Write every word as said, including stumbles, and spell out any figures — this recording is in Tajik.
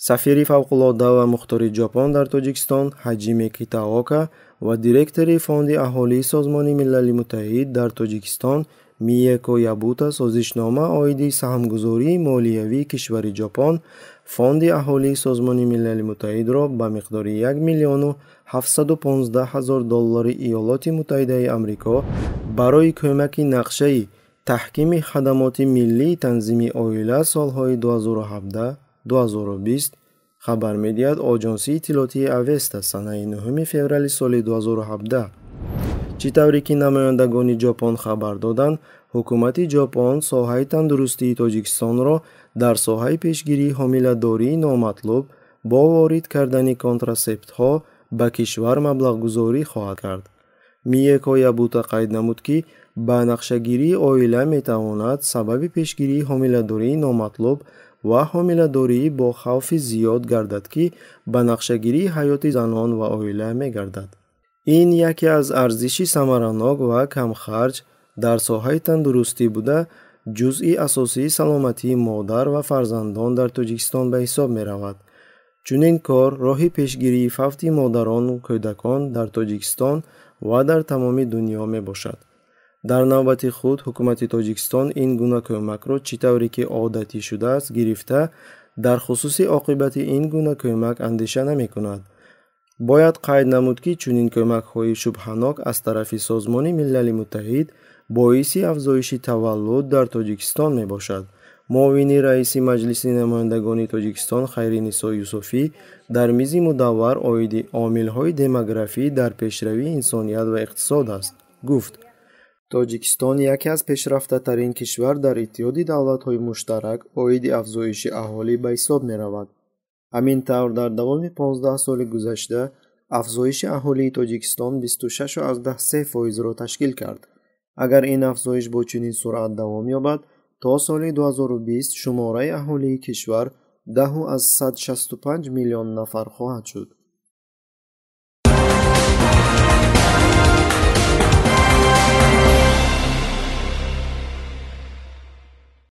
сафири фавқулодда ва мухтори ҷопон дар Тоҷикистон Ҳаҷиме Китаока ва директори фонди аҳолии Созмони Милали Муттаҳид дар Тоҷикистон Миеко Ябута созишнома оиди саҳмгузории молиявии кишвари Ҷопон фонди аҳолии Созмони Милали Муттаҳидро ба миқдори як миллиону ҳафтсаду понздаҳ ҳазор доллари Иёлоти Муттаҳидаи Амрико барои кӯмаки нақшаи таҳкими хадамоти миллии танзими оила солҳои ду ҳазору ҳабдаҳ ду ҳазору бист хабар медиҳад Оҷонсии иттилоотии Авеста санаи нӯҳуми феврали соли ду ҳазору ҳабдаҳ. Чӣ тавре ки намояндагони Ҷопон хабар доданд, ҳукумати Ҷопон соҳаи тандурустии Тоҷикистонро дар соҳаи пешгирии ҳомиладории номатлуб бо ворид кардани контрасептҳо ба кишвар маблағгузорӣ хоҳад кард. Миеко Ябута қайд намуд, ки ба нақшагирии оила метавонад сабаби пешгирии ҳомиладории номатлуб ва ҳомиладории бо хавфи зиёд гардад, ки ба нақшагирии ҳаёти занон ва оила мегардад. ин яке аз арзиши самаранок ва камхарҷ дар соҳаи тандурустӣ буда, ҷузъи асосии саломатии модар ва фарзандон дар Тоҷикистон ба ҳисоб меравад. Чунин кор роҳи пешгирии фавти модарону кӯдакон дар Тоҷикистон ва дар тамоми дунё мебошад. дар навбати худ ҳукумати Тоҷикистон ин гуна кӯмакро чӣ тавре ки одатӣ шудааст гирифта, дар хусуси оқибати ин гуна кӯмак андеша намекунад. бояд қайд намуд, ки чунин кӯмакҳои шубҳанок аз тарафи Созмони Милали Муттаҳид боиси афзоиши таваллуд дар Тоҷикистон мебошад. муовини раиси Маҷлиси намояндагони Тоҷикистон Хайринисо Юсуфӣ дар мизи мудаввар оиди омилҳои демографӣ дар пешравии инсоният ва иқтисод аст, гуфт: Тоҷикистон яке аз пешрафтатарин кишвар дар иттиҳоди давлатҳои муштарак оиди афзоиши аҳолӣ ба ҳисоб меравад. ҳамин тавр дар давоми понздаҳ соли гузашта афзоиши аҳолии Тоҷикистон бисту шашу аздаҳ се фоизро ташкил кард. агар ин афзоиш бо чунин суръат давом ёбад, то соли ду ҳазору бист шумораи аҳолии кишвар даҳу аз сад шасту панҷ миллион нафар хоҳад шуд.